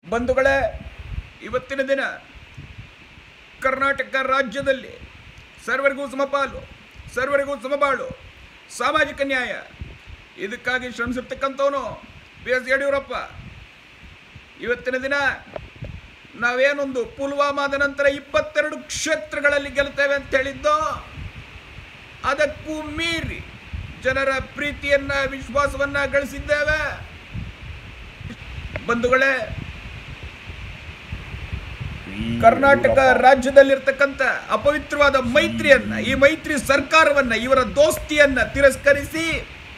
ಬಂಧುಗಳೇ, ಇವತ್ತಿನ ದಿನ ಕರ್ನಾಟಕ ರಾಜ್ಯದಲ್ಲಿ ಸರ್ವರಿಗೂ ಸಮಪಾಲು, ಸರ್ವರಿಗೂ ಸಮಬಾಳು, ಸಾಮಾಜಿಕ ನ್ಯಾಯ ಇದಕ್ಕಾಗಿ ಶ್ರಮಿಸಿರ್ತಕ್ಕಂಥವನು ಬಿ.ಎಸ್. ಯಡಿಯೂರಪ್ಪ. ಇವತ್ತಿನ ದಿನ ನಾವೇನೊಂದು ಪುಲ್ವಾಮಾದ ನಂತರ 22 ಕ್ಷೇತ್ರಗಳಲ್ಲಿ ಗೆಲ್ತೇವೆ ಅಂತ ಹೇಳಿದ್ದೋ, ಅದಕ್ಕೂ ಮೀರಿ ಜನರ ಪ್ರೀತಿಯನ್ನ, ವಿಶ್ವಾಸವನ್ನ ಗಳಿಸಿದ್ದೇವೆ. ಬಂಧುಗಳೇ, ಕರ್ನಾಟಕ ರಾಜ್ಯದಲ್ಲಿರ್ತಕ್ಕಂಥ ಅಪವಿತ್ರವಾದ ಮೈತ್ರಿಯನ್ನ, ಈ ಮೈತ್ರಿ ಸರ್ಕಾರವನ್ನ, ಇವರ ದೋಸ್ತಿಯನ್ನ ತಿರಸ್ಕರಿಸಿ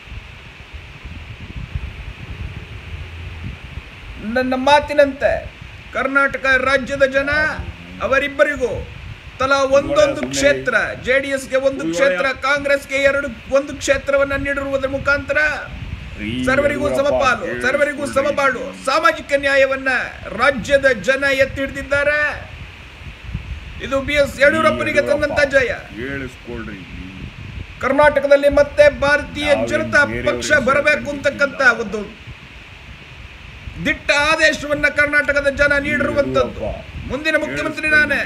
ನನ್ನ ಮಾತಿನಂತೆ ಕರ್ನಾಟಕ ರಾಜ್ಯದ ಜನ ಅವರಿಬ್ಬರಿಗೂ ತಲಾ ಒಂದೊಂದು ಕ್ಷೇತ್ರ, ಜೆಡಿಎಸ್ಗೆ 1 ಕ್ಷೇತ್ರ, ಕಾಂಗ್ರೆಸ್ಗೆ 1 ಕ್ಷೇತ್ರವನ್ನ ನೀಡಿರುವುದರ ಮುಖಾಂತರ ಸರ್ವರಿಗೂ ಸಮಪಾಲು, ಸರ್ವರಿಗೂ ಸಮಬಾಳು, ಸಾಮಾಜಿಕ ನ್ಯಾಯವನ್ನ ರಾಜ್ಯದ ಜನ ಎತ್ತಿ ಹಿಡಿದಿದ್ದಾರೆ. ಇದು ಬಿ.ಎಸ್. ಯಡಿಯೂರಪ್ಪನಿಗೆ ತಂದಂತ ಜಯ. ಕರ್ನಾಟಕದಲ್ಲಿ ಮತ್ತೆ ಭಾರತೀಯ ಜನತಾ ಪಕ್ಷ ಬರಬೇಕು ಅಂತಕ್ಕಂಥ ಒಂದು ದಿಟ್ಟ ಆದೇಶವನ್ನ ಕರ್ನಾಟಕದ ಜನ ನೀಡಿರುವಂತದ್ದು. ಮುಂದಿನ ಮುಖ್ಯಮಂತ್ರಿ ನಾನೇ.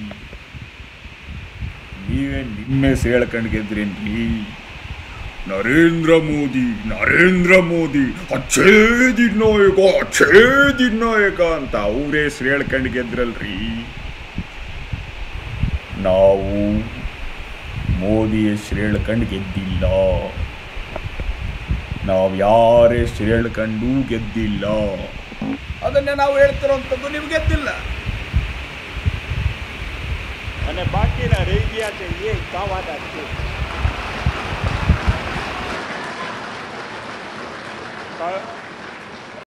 ನೀವೇ ನಿಮ್ಮ ಹೇಳ್ಕೊಂಡು ಗೆದ್ರೇನ್ರಿ? ನರೇಂದ್ರ ಮೋದಿ ಅಚ್ಚೇ ನಾಯಕ ಅಂತ ಅವರೇ ಹೆಸರು ಹೇಳ್ಕೊಂಡು ಗೆದ್ರಲ್ರಿ. ನಾವು ಮೋದಿ ಹೆಸರು ಹೇಳ್ಕೊಂಡು ಗೆದ್ದಿಲ್ಲ, ನಾವು ಯಾರ ಹೆಸರು ಹೇಳ್ಕೊಂಡು ಗೆದ್ದಿಲ್ಲ. ಅದನ್ನೇ ನಾವು ಹೇಳ್ತಿರೋಂಥದ್ದು. ನೀವು ಗೆದ್ದಿಲ್ಲ. અને બાકીના રહી ગયા છે એ કાવાદા છે.